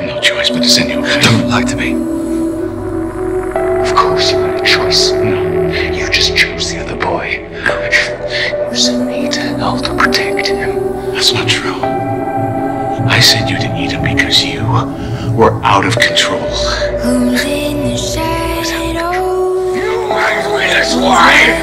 had no choice but to send you away. Don't lie to me. Of course you had a choice. No, you just chose the other boy. You sent me to hell to protect him. That's not true. I sent you to Eden because you were out of control. Who's in the shadow? You, that's why.